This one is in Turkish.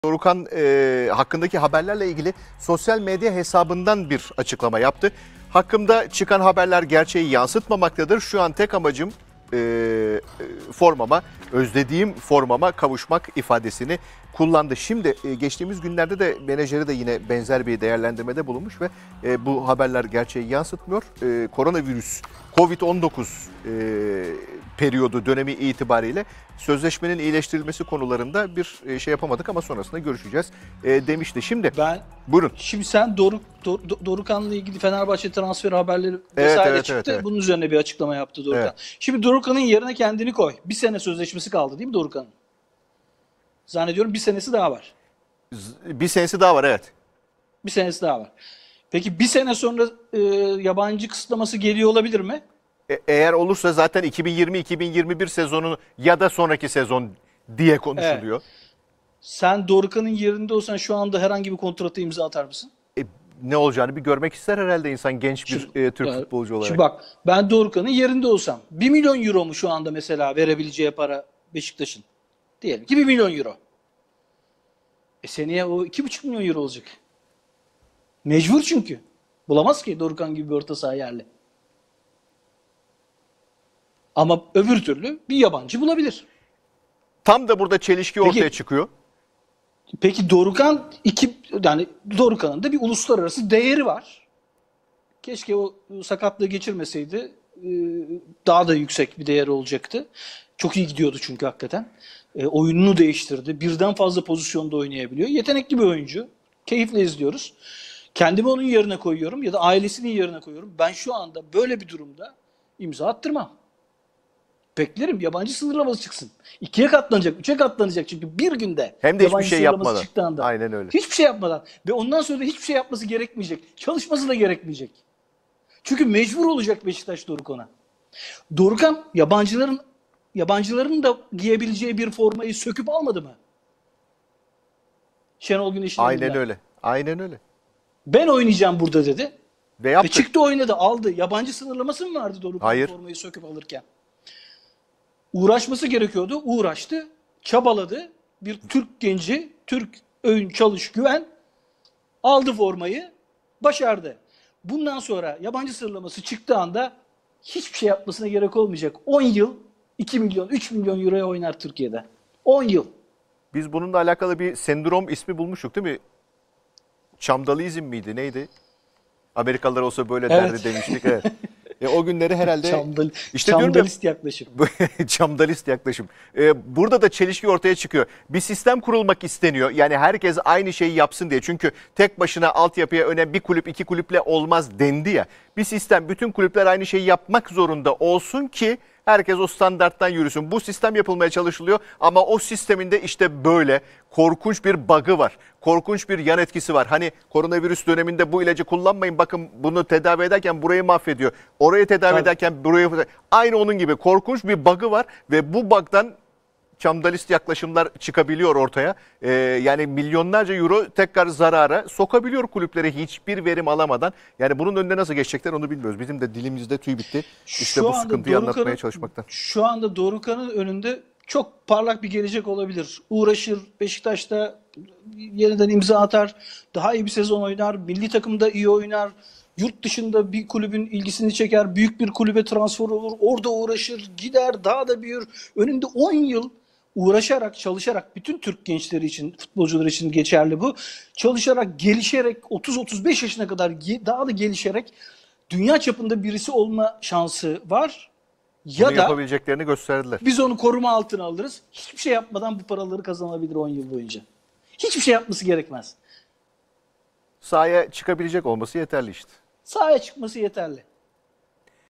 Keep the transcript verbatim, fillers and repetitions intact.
Dorukhan e, hakkındaki haberlerle ilgili sosyal medya hesabından bir açıklama yaptı. Hakkımda çıkan haberler gerçeği yansıtmamaktadır. Şu an tek amacım e, formama, özlediğim formama kavuşmak ifadesini kullandı. Şimdi e, geçtiğimiz günlerde de menajeri de yine benzer bir değerlendirmede bulunmuş ve e, bu haberler gerçeği yansıtmıyor. E, koronavirüs, kovid on dokuz e, periyodu dönemi itibariyle sözleşmenin iyileştirilmesi konularında bir şey yapamadık ama sonrasında görüşeceğiz e, demişti. Şimdi ben buyurun. Şimdi sen Doruk Dor, Dorukhan'la ilgili Fenerbahçe transfer haberleri Evet, vesaire evet, çıktı. evet, evet. Bunun üzerine bir açıklama yaptı Dorukhan. Evet. Şimdi Dorukhan'ın yerine kendini koy. Bir sene sözleşmesi kaldı değil mi Dorukhan'ın? Zannediyorum bir senesi daha var. Bir senesi daha var, evet. Bir senesi daha var. Peki bir sene sonra e, yabancı kısıtlaması geliyor olabilir mi? E, eğer olursa zaten iki bin yirmi iki bin yirmi bir sezonu ya da sonraki sezon diye konuşuluyor. Evet. Sen Dorukhan'ın yerinde olsan şu anda herhangi bir kontratı imza atar mısın? E, ne olacağını bir görmek ister herhalde insan, genç bir Şimdi, e, Türk yani, futbolcu olarak. Şimdi bak, ben Dorukhan'ın yerinde olsam bir milyon euro mu şu anda mesela verebileceği para Beşiktaş'ın? Diyelim ki bir milyon euro. E seneye o iki buçuk milyon euro olacak. Mecbur çünkü. Bulamaz ki Dorukhan gibi bir orta saha yerli. Ama öbür türlü bir yabancı bulabilir. Tam da burada çelişki Peki, ortaya çıkıyor. Peki Dorukhan iki yani Dorukhan'ın da bir uluslararası değeri var. Keşke o sakatlığı geçirmeseydi daha da yüksek bir değeri olacaktı. Çok iyi gidiyordu çünkü hakikaten. E, oyununu değiştirdi. Birden fazla pozisyonda oynayabiliyor. Yetenekli bir oyuncu. Keyifle izliyoruz. Kendimi onun yerine koyuyorum ya da ailesinin yerine koyuyorum. Ben şu anda böyle bir durumda imza attırmam. Beklerim yabancı sınırlaması çıksın. İkiye katlanacak, üçe katlanacak çünkü bir günde Hem de hiçbir yabancı şey sınırlaması yapmadan. çıktığında. Aynen öyle. Hiçbir şey yapmadan ve ondan sonra da hiçbir şey yapması gerekmeyecek. Çalışması da gerekmeyecek. Çünkü mecbur olacak Beşiktaş Dorukhan'a. Dorukhan yabancıların yabancıların da giyebileceği bir formayı söküp almadı mı? Şenol Güneş'in Aynen elinden. öyle. Aynen öyle. Ben oynayacağım burada dedi. Ve Ve yaptı. çıktı oynadı, aldı. Yabancı sınırlaması mı vardı Dorukhan'ın Hayır. formayı söküp alırken? Uğraşması gerekiyordu. Uğraştı. Çabaladı. Bir Türk genci, Türk öyün çalış güven aldı formayı. Başardı. Bundan sonra yabancı sınırlaması çıktığı anda hiçbir şey yapmasına gerek olmayacak. on yıl iki milyon, üç milyon euroya oynar Türkiye'de. on yıl. Biz bununla alakalı bir sendrom ismi bulmuştuk değil mi? Çamdalizm miydi? Neydi? Amerikalılar olsa böyle Evet. derdi demiştik. Evet. E, o günleri herhalde Çamdal, işte diyorum ya, çamdalist yaklaşım. çamdalist yaklaşım. Ee, burada da çelişki ortaya çıkıyor. Bir sistem kurulmak isteniyor. Yani herkes aynı şeyi yapsın diye. Çünkü tek başına altyapıya önem bir kulüp iki kulüple olmaz dendi ya. Bir sistem, bütün kulüpler aynı şeyi yapmak zorunda olsun ki herkes o standarttan yürüsün. Bu sistem yapılmaya çalışılıyor ama o sistemin de işte böyle korkunç bir bug'ı var. Korkunç bir yan etkisi var. Hani koronavirüs döneminde bu ilacı kullanmayın, bakın bunu tedavi ederken burayı mahvediyor. Orayı tedavi Tabii. ederken burayı... Aynı onun gibi korkunç bir bug'ı var ve bu bug'dan çamdalist yaklaşımlar çıkabiliyor ortaya. Ee, yani milyonlarca euro tekrar zarara sokabiliyor kulüpleri hiçbir verim alamadan. Yani bunun önüne nasıl geçecekler onu bilmiyoruz. Bizim de dilimizde tüy bitti. İşte Şu bu anda sıkıntıyı Dorukhan'ın- anlatmaya çalışmaktan. Şu anda Dorukhan'ın önünde çok parlak bir gelecek olabilir. Uğraşır, Beşiktaş'ta yeniden imza atar, daha iyi bir sezon oynar, milli takımda iyi oynar, yurt dışında bir kulübün ilgisini çeker, büyük bir kulübe transfer olur, orada uğraşır, gider, daha da büyür. Önünde on yıl uğraşarak, çalışarak, bütün Türk gençleri için, futbolcular için geçerli bu. Çalışarak, gelişerek, otuz otuz beş yaşına kadar ge- daha da gelişerek dünya çapında birisi olma şansı var. Ya Bunu da yapabileceklerini gösterdiler. biz onu koruma altına alırız. Hiçbir şey yapmadan bu paraları kazanabilir on yıl boyunca. Hiçbir şey yapması gerekmez. Sahaya çıkabilecek olması yeterli işte. Sahaya çıkması yeterli.